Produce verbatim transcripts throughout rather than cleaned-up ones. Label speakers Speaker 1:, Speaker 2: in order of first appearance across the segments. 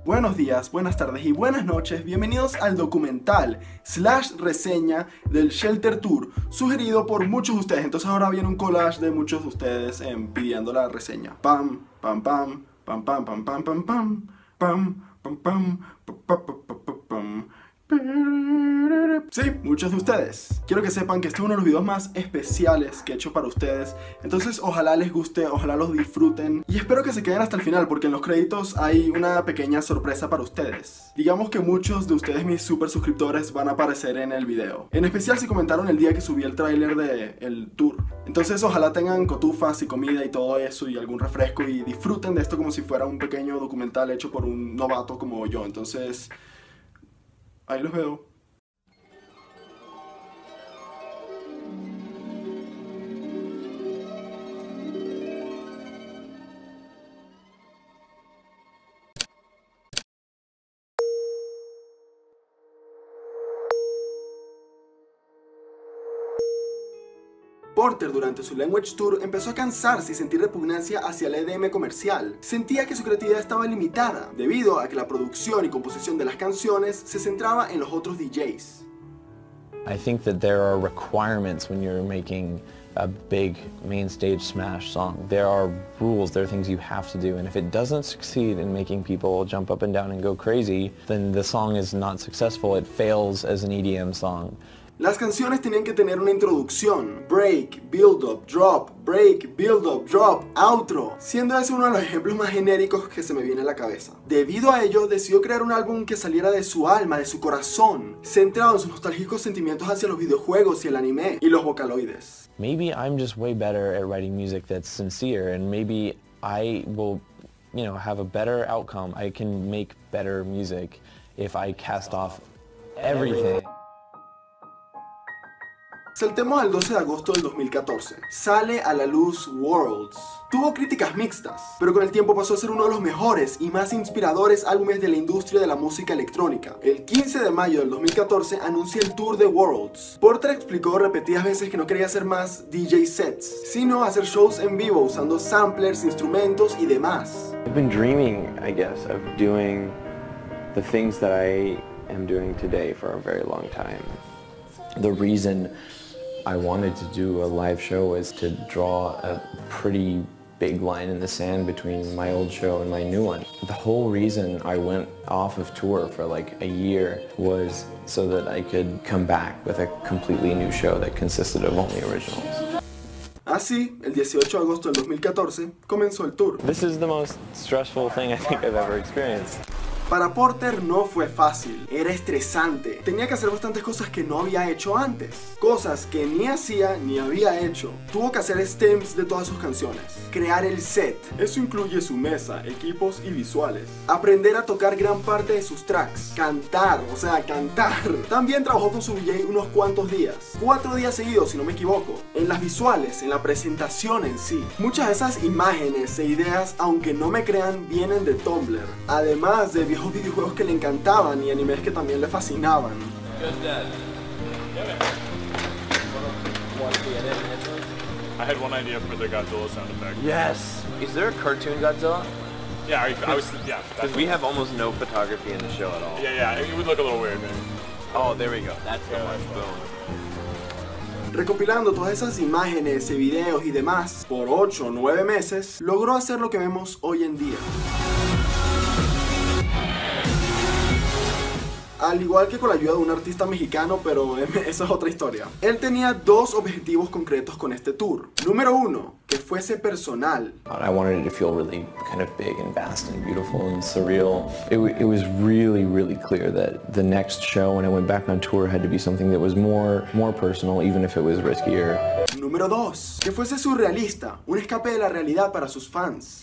Speaker 1: Buenos días, buenas tardes y buenas noches, bienvenidos al documental slash reseña del Shelter Tour, sugerido por muchos de ustedes. Entonces ahora viene un collage de muchos de ustedes eh, pidiendo la reseña. Pam, pam, pam, pam, pam, pam, pam, pam, pam, pam, pam, pam, pam, pam, pam, pam. Sí, muchos de ustedes. Quiero que sepan que este es uno de los videos más especiales que he hecho para ustedes. Entonces ojalá les guste, ojalá los disfruten. Y espero que se queden hasta el final, porque en los créditos hay una pequeña sorpresa para ustedes. Digamos que muchos de ustedes, mis super suscriptores, van a aparecer en el video. En especial si comentaron el día que subí el tráiler del tour. Entonces ojalá tengan cotufas y comida y todo eso y algún refresco y disfruten de esto como si fuera un pequeño documental hecho por un novato como yo. Entonces... ahí los veo. Porter durante su Language Tour empezó a cansarse y sentir repugnancia hacia el E D M comercial. Sentía que su creatividad estaba limitada, debido a que la producción y composición de las canciones se centraba en los otros D Js.
Speaker 2: I think that there are requirements when you're making a big main stage smash song. There are rules, there are things you have to do, and if it doesn't succeed in making people jump up and down and go crazy, then the song is not successful. It fails as an E D M song.
Speaker 1: Las canciones tenían que tener una introducción, break, build up, drop, break, build up, drop, outro, siendo ese uno de los ejemplos más genéricos que se me viene a la cabeza. Debido a ello, decidió crear un álbum que saliera de su alma, de su corazón, centrado en sus nostálgicos sentimientos hacia los videojuegos y el anime y los vocaloides.
Speaker 2: Maybe I'm just way better at writing music that's sincere, and maybe I will, you know, have a better outcome. I can make better music if I cast off everything.
Speaker 1: Saltemos al doce de agosto del dos mil catorce. Sale a la luz Worlds. Tuvo críticas mixtas, pero con el tiempo pasó a ser uno de los mejores y más inspiradores álbumes de la industria de la música electrónica. El quince de mayo del dos mil catorce anuncia el tour de Worlds. Porter explicó repetidas veces que no quería hacer más D J sets, sino hacer shows en vivo usando samplers, instrumentos y demás.
Speaker 3: I've been dreaming, I guess, of doing the things that I am doing today for a very long time. The reason I wanted to do a live show is to draw a pretty big line in the sand between my old show and my new one. The whole reason I went off of tour for like a year was so that I could come back with a completely new show that consisted of only originals.
Speaker 1: Así, el dieciocho de agosto del dos mil catorce, comenzó el tour.
Speaker 3: This is the most stressful thing I think I've ever experienced.
Speaker 1: Para Porter no fue fácil, era estresante, tenía que hacer bastantes cosas que no había hecho antes, cosas que ni hacía ni había hecho. Tuvo que hacer stems de todas sus canciones, crear el set, eso incluye su mesa, equipos y visuales, aprender a tocar gran parte de sus tracks, cantar, o sea, cantar. También trabajó con su D J unos cuantos días, cuatro días seguidos si no me equivoco, en las visuales, en la presentación en sí. Muchas de esas imágenes e ideas, aunque no me crean, vienen de Tumblr, además de viejos videojuegos que le encantaban y animes que también le fascinaban.
Speaker 4: I had one idea for the Godzilla sound effect.
Speaker 3: Yes! Is there a cartoon Godzilla?
Speaker 4: Yeah, I, I was, yeah.
Speaker 3: Because we have almost no photography in the show at all.
Speaker 4: Yeah, yeah, it would look a little weird, man.
Speaker 3: Oh, there we go. That's the one. Boom.
Speaker 1: Recopilando todas esas imágenes y videos y demás, por ocho o nueve meses, logró hacer lo que vemos hoy en día. Al igual que con la ayuda de un artista mexicano, pero esa es otra historia. Él tenía dos objetivos concretos con este tour. Número uno, que fuese personal.
Speaker 3: I wanted it to feel really kind of big and vast and beautiful and surreal. It, it was really, really clear that the next show when I went back on tour had to be something that was more, more personal, even if it was riskier.
Speaker 1: Número dos, que fuese surrealista, un escape de la realidad para sus fans.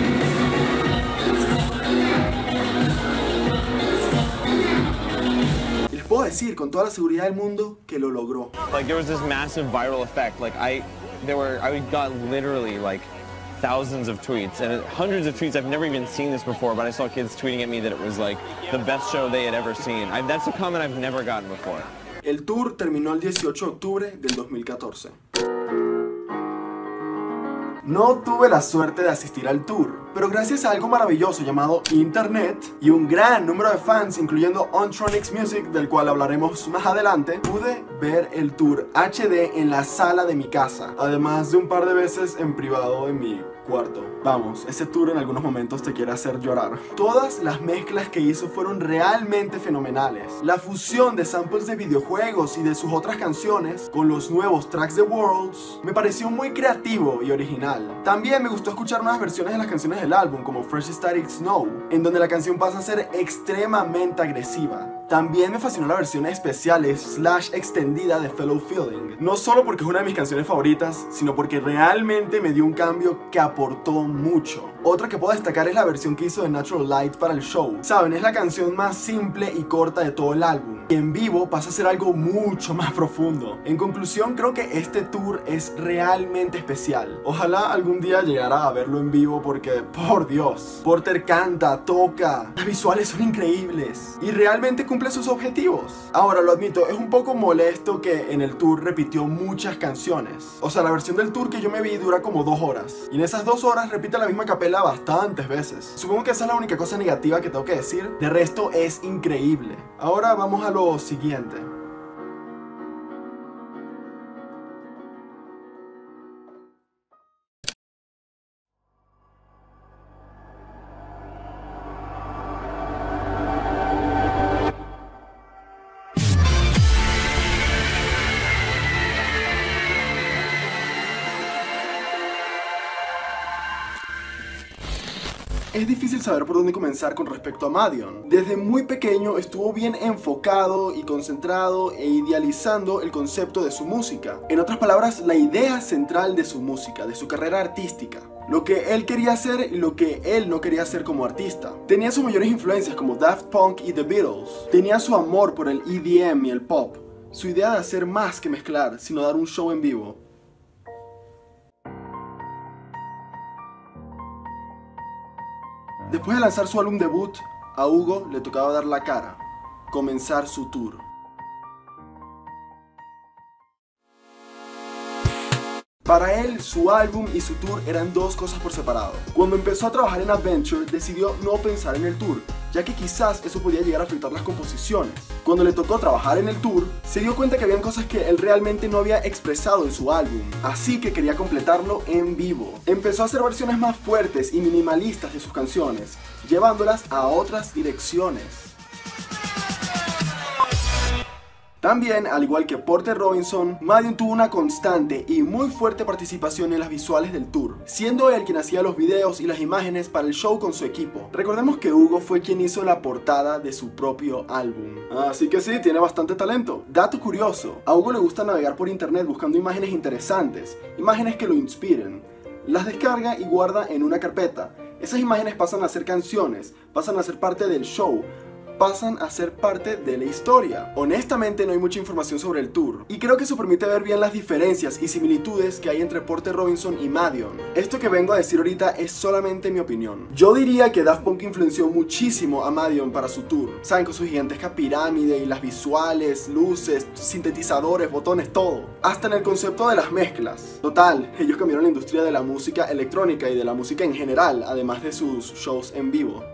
Speaker 1: Puedo decir con toda la seguridad del mundo que lo logró.
Speaker 5: Like there was this massive viral effect. Like I, there were, I got literally like thousands of tweets and hundreds of tweets. I've never even seen this before, but I saw kids tweeting at me that it was like the best show they had ever seen. I, that's a comment I've never gotten before.
Speaker 1: El tour terminó el dieciocho de octubre del dos mil catorce. No tuve la suerte de asistir al tour, pero gracias a algo maravilloso llamado Internet y un gran número de fans, incluyendo Ontronics Music, del cual hablaremos más adelante, pude ver el tour H D en la sala de mi casa, además de un par de veces en privado en mi cuarto. Vamos, ese tour en algunos momentos te quiere hacer llorar. Todas las mezclas que hizo fueron realmente fenomenales. La fusión de samples de videojuegos y de sus otras canciones con los nuevos tracks de Worlds me pareció muy creativo y original. También me gustó escuchar nuevas versiones de las canciones del álbum, como Fresh Static Snow, en donde la canción pasa a ser extremadamente agresiva. También me fascinó la versión especial slash extendida de Fellow Feeling, no solo porque es una de mis canciones favoritas, sino porque realmente me dio un cambio que aportó mucho. Otra que puedo destacar es la versión que hizo de Natural Light para el show. Saben, es la canción más simple y corta de todo el álbum, y en vivo pasa a ser algo mucho más profundo. En conclusión, creo que este tour es realmente especial. Ojalá algún día llegara a verlo en vivo porque, por Dios, Porter canta, toca, las visuales son increíbles y realmente cumple sus objetivos. Ahora, lo admito, es un poco molesto que en el tour repitió muchas canciones. O sea, la versión del tour que yo me vi dura como dos horas, y en esas dos horas repite la misma capela bastantes veces. Supongo que esa es la única cosa negativa que tengo que decir. De resto es increíble. Ahora vamos a lo siguiente. Es difícil saber por dónde comenzar con respecto a Madion. Desde muy pequeño estuvo bien enfocado y concentrado e idealizando el concepto de su música. En otras palabras, la idea central de su música, de su carrera artística. Lo que él quería hacer y lo que él no quería hacer como artista. Tenía sus mayores influencias como Daft Punk y The Beatles. Tenía su amor por el E D M y el pop. Su idea de hacer más que mezclar, sino dar un show en vivo. Después de lanzar su álbum debut, a Hugo le tocaba dar la cara, comenzar su tour. Para él, su álbum y su tour eran dos cosas por separado. Cuando empezó a trabajar en Adventure, decidió no pensar en el tour, ya que quizás eso podía llegar a afectar las composiciones. Cuando le tocó trabajar en el tour, se dio cuenta que habían cosas que él realmente no había expresado en su álbum, así que quería completarlo en vivo. Empezó a hacer versiones más fuertes y minimalistas de sus canciones, llevándolas a otras direcciones. También, al igual que Porter Robinson, Madion tuvo una constante y muy fuerte participación en las visuales del tour, siendo él quien hacía los videos y las imágenes para el show con su equipo. Recordemos que Hugo fue quien hizo la portada de su propio álbum, así que sí, tiene bastante talento. Dato curioso, a Hugo le gusta navegar por internet buscando imágenes interesantes, imágenes que lo inspiren. Las descarga y guarda en una carpeta. Esas imágenes pasan a ser canciones, pasan a ser parte del show, pasan a ser parte de la historia. Honestamente no hay mucha información sobre el tour, y creo que eso permite ver bien las diferencias y similitudes que hay entre Porter Robinson y Madion. Esto que vengo a decir ahorita es solamente mi opinión. Yo diría que Daft Punk influenció muchísimo a Madion para su tour. Saben, con su gigantesca pirámide y las visuales, luces, sintetizadores, botones, todo. Hasta en el concepto de las mezclas. Total, ellos cambiaron la industria de la música electrónica y de la música en general, además de sus shows en vivo.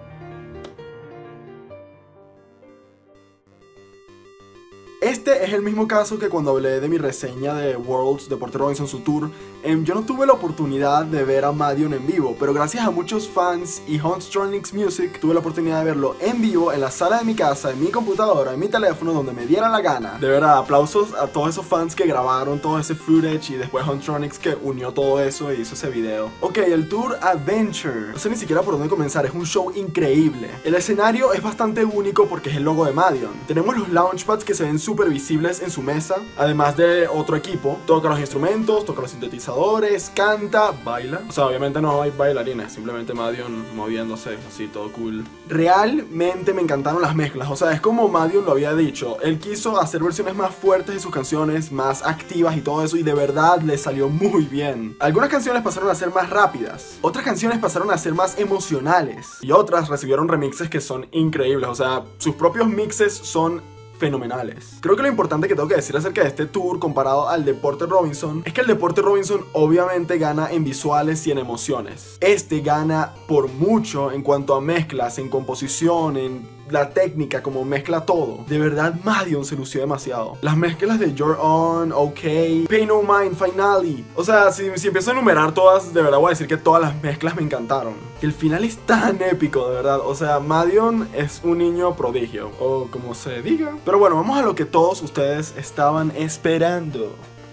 Speaker 1: Este es el mismo caso que cuando hablé de mi reseña de Worlds de Porter Robinson su tour. Eh, yo no tuve la oportunidad de ver a Madion en vivo, pero gracias a muchos fans y Ontronics Music tuve la oportunidad de verlo en vivo en la sala de mi casa, en mi computadora, en mi teléfono, donde me diera la gana. De verdad, aplausos a todos esos fans que grabaron todo ese footage y después Ontronics que unió todo eso e hizo ese video. Ok, el tour Adventure. No sé ni siquiera por dónde comenzar, es un show increíble. El escenario es bastante único porque es el logo de Madion. Tenemos los launchpads que se ven súper visibles en su mesa, además de otro equipo. Toca los instrumentos, toca los sintetizadores, canta, baila. O sea, obviamente no hay bailarines, simplemente Madion moviéndose, así todo cool. Realmente me encantaron las mezclas, o sea, es como Madion lo había dicho. Él quiso hacer versiones más fuertes de sus canciones, más activas y todo eso, y de verdad le salió muy bien. Algunas canciones pasaron a ser más rápidas, otras canciones pasaron a ser más emocionales, y otras recibieron remixes que son increíbles. O sea, sus propios mixes son fenomenales. Creo que lo importante que tengo que decir acerca de este tour comparado al de Porter Robinson es que el de Porter Robinson obviamente gana en visuales y en emociones. Este gana por mucho en cuanto a mezclas, en composición, en la técnica, como mezcla todo. De verdad, Madion se lució demasiado. Las mezclas de You're On, OK, Pay No Mind, Finally. O sea, si, si empiezo a enumerar todas, de verdad voy a decir que todas las mezclas me encantaron. Que el final es tan épico, de verdad. O sea, Madion es un niño prodigio, o como se diga. Pero bueno, vamos a lo que todos ustedes estaban esperando.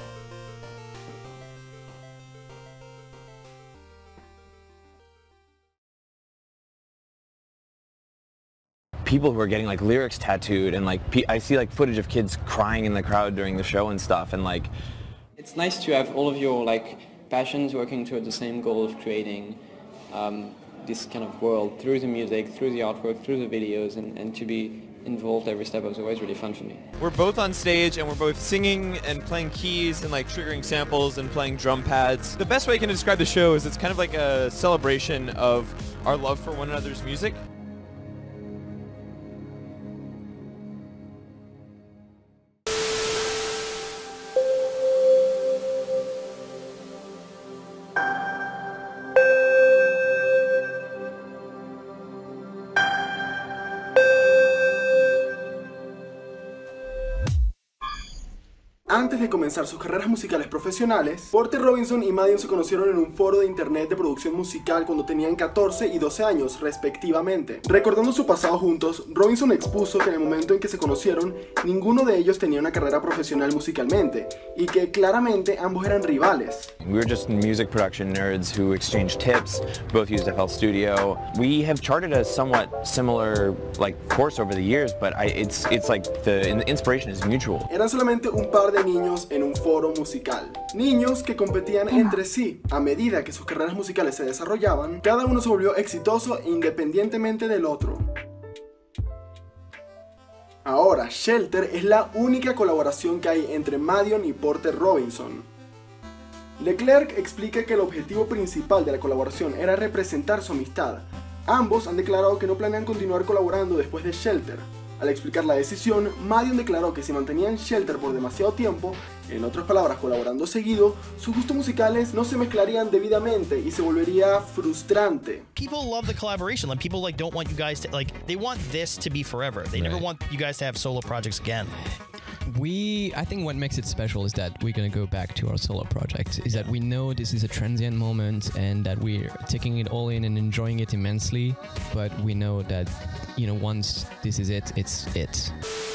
Speaker 5: People who are getting like lyrics tattooed, and like I see like footage of kids crying in the crowd during the show and stuff, and like
Speaker 6: it's nice to have all of your like passions working toward the same goal of creating um, this kind of world through the music, through the artwork, through the videos, and, and to be involved every step was always really fun for me.
Speaker 7: We're both on stage and we're both singing and playing keys and like triggering samples and playing drum pads. The best way I can describe the show is it's kind of like a celebration of our love for one another's music.
Speaker 1: Antes de comenzar sus carreras musicales profesionales, Porter Robinson y Madion se conocieron en un foro de internet de producción musical cuando tenían catorce y doce años, respectivamente. Recordando su pasado juntos, Robinson expuso que en el momento en que se conocieron, ninguno de ellos tenía una carrera profesional musicalmente, y que claramente ambos eran rivales.
Speaker 5: we were just music production nerds who exchanged tips, both used F L Studio. We have charted a somewhat similar like course over the years, but I, it's it's like the, the inspiration is mutual.
Speaker 1: Eran solamente un par de niños en un foro musical. Niños que competían entre sí. A medida que sus carreras musicales se desarrollaban, cada uno se volvió exitoso independientemente del otro. Ahora, Shelter es la única colaboración que hay entre Madion y Porter Robinson. Leclerc explica que el objetivo principal de la colaboración era representar su amistad. Ambos han declarado que no planean continuar colaborando después de Shelter. Al explicar la decisión, Madion declaró que si mantenían Shelter por demasiado tiempo, en otras palabras colaborando seguido, sus gustos musicales no se mezclarían debidamente y se volvería frustrante.
Speaker 8: People love the collaboration. Like people like don't want you guys to like they want this to be forever. They
Speaker 2: Right.
Speaker 8: never want you guys to have solo projects again.
Speaker 9: We, I think what makes it special is that we're gonna go back to our solo project. Is that we know this is a transient moment and that we're taking it all in and enjoying it immensely. But we know that, you know, once this is it, it's it.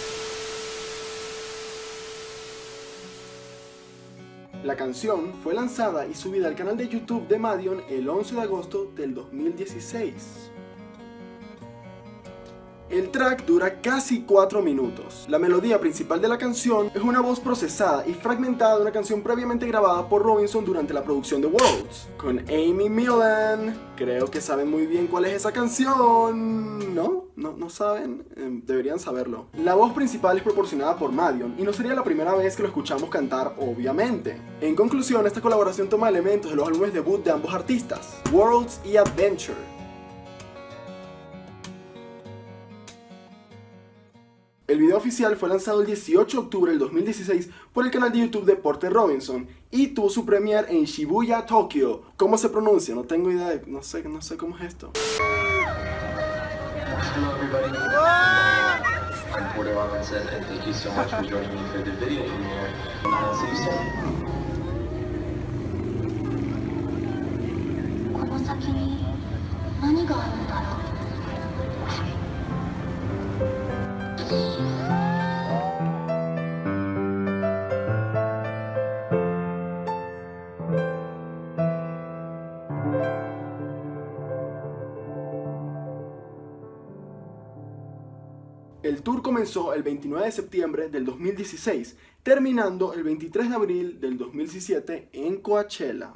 Speaker 1: La canción fue lanzada y subida al canal de YouTube de Madion el once de agosto del dos mil dieciséis. El track dura casi cuatro minutos. La melodía principal de la canción es una voz procesada y fragmentada de una canción previamente grabada por Robinson durante la producción de Worlds, con Amy Millan. Creo que saben muy bien cuál es esa canción, ¿no? ¿No, no saben? Eh, deberían saberlo. La voz principal es proporcionada por Madion y no sería la primera vez que lo escuchamos cantar, obviamente. En conclusión, esta colaboración toma elementos de los álbumes debut de ambos artistas, Worlds y Adventure. El video oficial fue lanzado el dieciocho de octubre del dos mil dieciséis por el canal de YouTube de Porter Robinson y tuvo su premiere en Shibuya, Tokio. ¿Cómo se pronuncia? No tengo idea, de, no sé, no sé cómo es esto.
Speaker 10: Hello everybody, I'm Porter Robinson and thank you so much for joining me for the video premiere. I'll see you soon. この先に何があるんだろう。
Speaker 1: El tour comenzó el veintinueve de septiembre del dos mil dieciséis, terminando el veintitrés de abril del dos mil diecisiete en Coachella.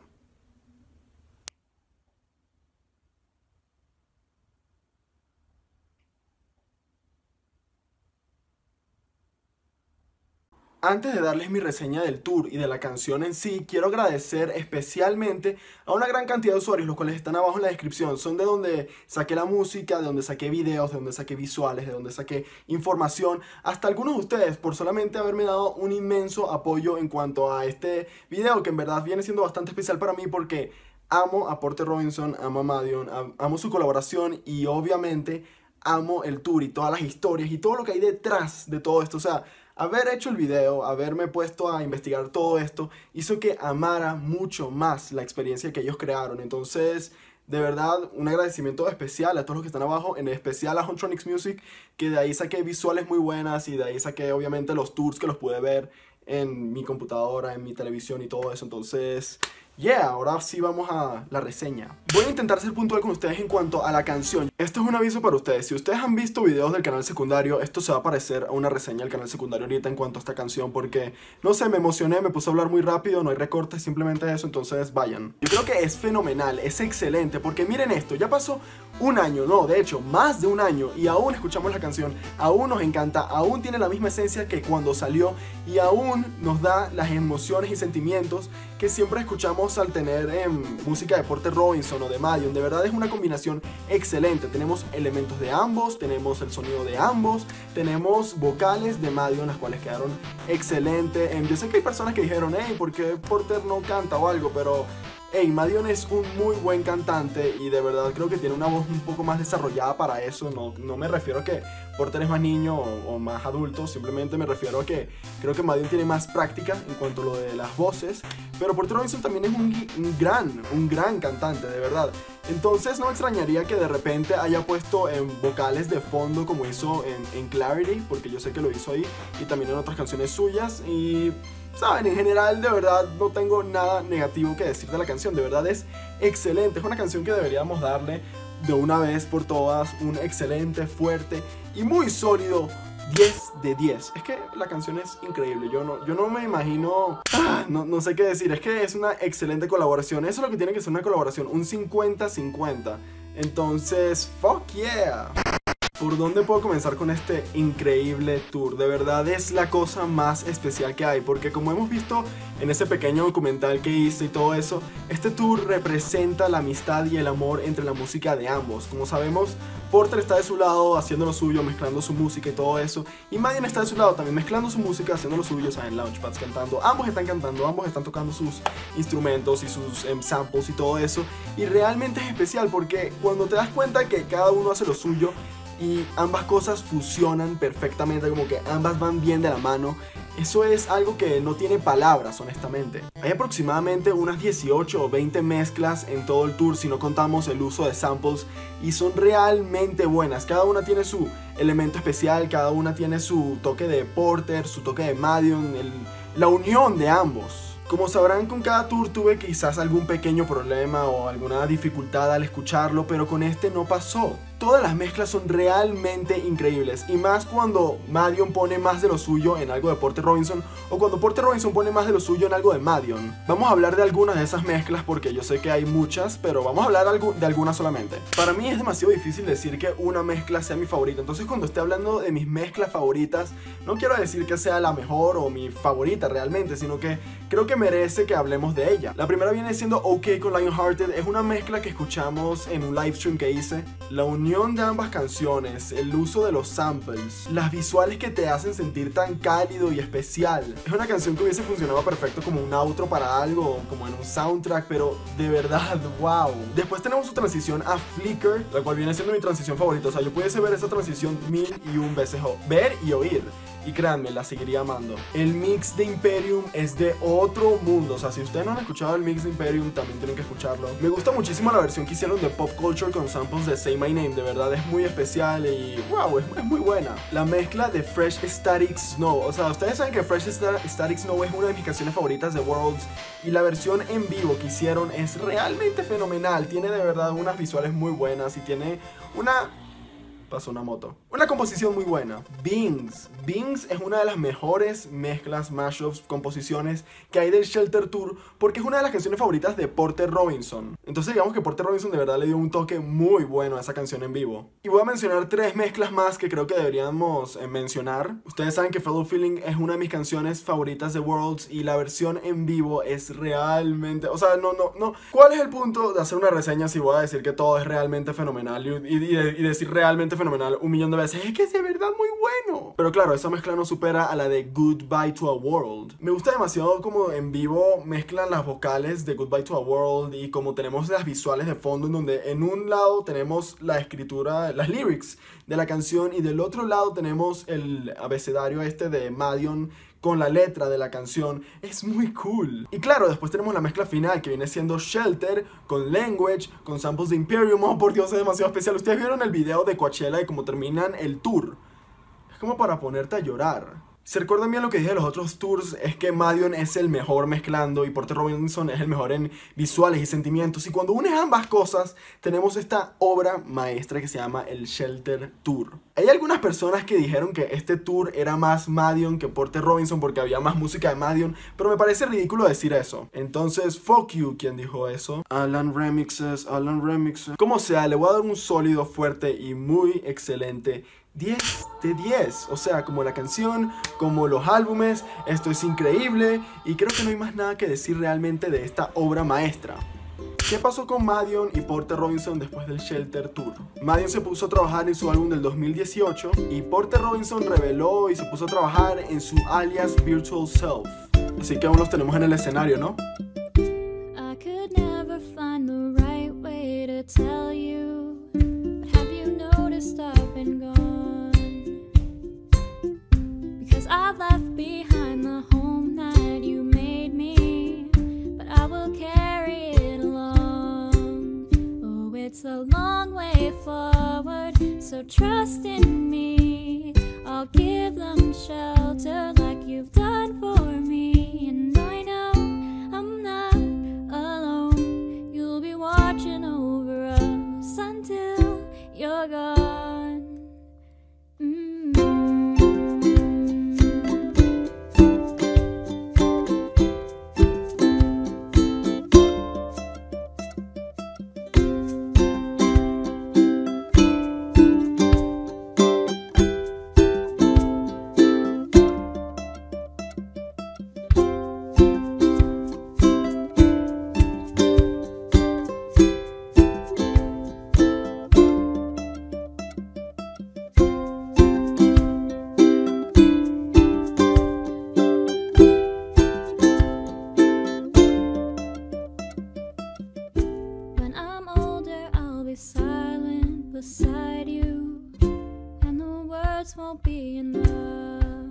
Speaker 1: Antes de darles mi reseña del tour y de la canción en sí, quiero agradecer especialmente a una gran cantidad de usuarios, los cuales están abajo en la descripción. Son de donde saqué la música, de donde saqué videos, de donde saqué visuales, de donde saqué información. Hasta algunos de ustedes por solamente haberme dado un inmenso apoyo en cuanto a este video, que en verdad viene siendo bastante especial para mí porque amo a Porter Robinson, amo a Madion, amo su colaboración y obviamente amo el tour y todas las historias y todo lo que hay detrás de todo esto. O sea, haber hecho el video, haberme puesto a investigar todo esto, hizo que amara mucho más la experiencia que ellos crearon. Entonces, de verdad, un agradecimiento especial a todos los que están abajo, en especial a Huntronics Music, que de ahí saqué visuales muy buenas y de ahí saqué obviamente los tours que los pude ver en mi computadora, en mi televisión y todo eso. Entonces, yeah, ahora sí vamos a la reseña. Voy a intentar ser puntual con ustedes en cuanto a la canción. Esto es un aviso para ustedes. Si ustedes han visto videos del canal secundario, esto se va a parecer a una reseña del canal secundario ahorita en cuanto a esta canción, porque, no sé, me emocioné, me puse a hablar muy rápido, no hay recortes, simplemente eso, entonces vayan. Yo creo que es fenomenal, es excelente, porque miren esto, ya pasó un año, no, de hecho, más de un año, y aún escuchamos la canción, aún nos encanta, aún tiene la misma esencia que cuando salió, y aún nos da las emociones y sentimientos que siempre escuchamos al tener eh, música de Porter Robinson o de Madion. De verdad es una combinación excelente. Tenemos elementos de ambos, tenemos el sonido de ambos, tenemos vocales de Madion, las cuales quedaron excelentes. Eh, yo sé que hay personas que dijeron, hey, ¿por qué Porter no canta o algo? Pero hey, Madion es un muy buen cantante y de verdad creo que tiene una voz un poco más desarrollada para eso. No, no me refiero a que Porter es más niño o, o más adulto, simplemente me refiero a que creo que Madion tiene más práctica en cuanto a lo de las voces. Pero Porter Robinson también es un, un gran, un gran cantante, de verdad. Entonces no me extrañaría que de repente haya puesto en vocales de fondo como hizo en, en Clarity, porque yo sé que lo hizo ahí, y también en otras canciones suyas. Y saben, en general de verdad no tengo nada negativo que decir de la canción. De verdad es excelente, es una canción que deberíamos darle de una vez por todas un excelente, fuerte y muy sólido diez de diez. Es que la canción es increíble. Yo no, yo no me imagino, ah, no, no sé qué decir. Es que es una excelente colaboración. Eso es lo que tiene que ser una colaboración, un cincuenta cincuenta. Entonces, fuck yeah. ¿Por dónde puedo comenzar con este increíble tour? De verdad es la cosa más especial que hay, porque como hemos visto en ese pequeño documental que hice y todo eso, este tour representa la amistad y el amor entre la música de ambos. Como sabemos, Porter está de su lado haciendo lo suyo, mezclando su música y todo eso, y Madion está de su lado también mezclando su música, haciendo lo suyo, o sea, en Launchpads cantando. Ambos están cantando, ambos están tocando sus instrumentos y sus um, samples y todo eso, y realmente es especial porque cuando te das cuenta que cada uno hace lo suyo y ambas cosas fusionan perfectamente, como que ambas van bien de la mano, eso es algo que no tiene palabras, honestamente. Hay aproximadamente unas dieciocho o veinte mezclas en todo el tour, si no contamos el uso de samples, y son realmente buenas. Cada una tiene su elemento especial, cada una tiene su toque de Porter, su toque de Madion, el, la unión de ambos. Como sabrán, con cada tour tuve quizás algún pequeño problema o alguna dificultad al escucharlo, pero con este no pasó. Todas las mezclas son realmente increíbles, y más cuando Madion pone más de lo suyo en algo de Porter Robinson, o cuando Porter Robinson pone más de lo suyo en algo de Madion. Vamos a hablar de algunas de esas mezclas porque yo sé que hay muchas, pero vamos a hablar de algunas solamente. Para mí es demasiado difícil decir que una mezcla sea mi favorita, entonces cuando esté hablando de mis mezclas favoritas, no quiero decir que sea la mejor o mi favorita realmente, sino que creo que merece que hablemos de ella. La primera viene siendo OK con Lionhearted. Es una mezcla que escuchamos en un live stream que hice. La unión de ambas canciones, el uso de los samples, las visuales que te hacen sentir tan cálido y especial. Es una canción que hubiese funcionado perfecto como un outro para algo, como en un soundtrack, pero de verdad, wow. Después tenemos su transición a Flicker, la cual viene siendo mi transición favorita. O sea, yo pudiese ver esa transición mil y un veces, ver y oír. Y créanme, la seguiría amando. El mix de Imperium es de otro mundo. O sea, si ustedes no han escuchado el mix de Imperium, también tienen que escucharlo. Me gusta muchísimo la versión que hicieron de Pop Culture con samples de Say My Name. De verdad es muy especial y wow, es, es muy buena. La mezcla de Fresh Static Snow. O sea, ustedes saben que Fresh Static Snow es una de mis canciones favoritas de Worlds. Y la versión en vivo que hicieron es realmente fenomenal. Tiene de verdad unas visuales muy buenas y tiene una... Pasó una moto. Una composición muy buena. Bings. Bings es una de las mejores mezclas, mashups, composiciones que hay del Shelter Tour porque es una de las canciones favoritas de Porter Robinson. Entonces digamos que Porter Robinson de verdad le dio un toque muy bueno a esa canción en vivo. Y voy a mencionar tres mezclas más que creo que deberíamos eh, mencionar. Ustedes saben que Fellow Feeling es una de mis canciones favoritas de Worlds y la versión en vivo es realmente... O sea, no, no, no. ¿Cuál es el punto de hacer una reseña si voy a decir que todo es realmente fenomenal y, y, y, y decir realmente fenomenal un millón de veces? Es que es de verdad muy bueno. Pero claro, esa mezcla no supera a la de Goodbye to a World. Me gusta demasiado como en vivo mezclan las vocales de Goodbye to a World y como tenemos las visuales de fondo en donde en un lado tenemos la escritura, las lyrics de la canción y del otro lado tenemos el abecedario este de Madion con la letra de la canción. Es muy cool. Y claro, después tenemos la mezcla final que viene siendo Shelter con Language, con samples de Imperium. Oh, por Dios, es demasiado especial. Ustedes vieron el video de Coachella y cómo terminan el tour. Es como para ponerte a llorar. Si recuerdan bien lo que dije de los otros tours, es que Madion es el mejor mezclando y Porter Robinson es el mejor en visuales y sentimientos. Y cuando unes ambas cosas, tenemos esta obra maestra que se llama el Shelter Tour. Hay algunas personas que dijeron que este tour era más Madion que Porter Robinson porque había más música de Madion, pero me parece ridículo decir eso. Entonces, fuck you, ¿quién dijo eso? Alan Remixes, Alan Remixes. Como sea, le voy a dar un sólido, fuerte y muy excelente diez de diez, o sea, como la canción, como los álbumes, esto es increíble y creo que no hay más nada que decir realmente de esta obra maestra. ¿Qué pasó con Madion y Porter Robinson después del Shelter Tour? Madion se puso a trabajar en su álbum del dos mil dieciocho y Porter Robinson reveló y se puso a trabajar en su alias Virtual Self. Así que aún los tenemos en el escenario, ¿no?
Speaker 11: I could never find the right way to tell you, but have you noticed I've been gone? I've left behind the home that you made me, but I will carry it along. Oh, it's a long way forward, so trust in me. I'll give them shelter like you've done for me, and I know I'm not alone. You'll be watching over us until you're gone. Mm. Beside you, and the words won't be enough,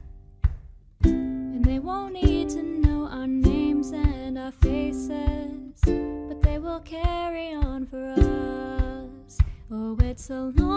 Speaker 11: and they won't need to know our names and our faces, but they will carry on for us. Oh, it's a long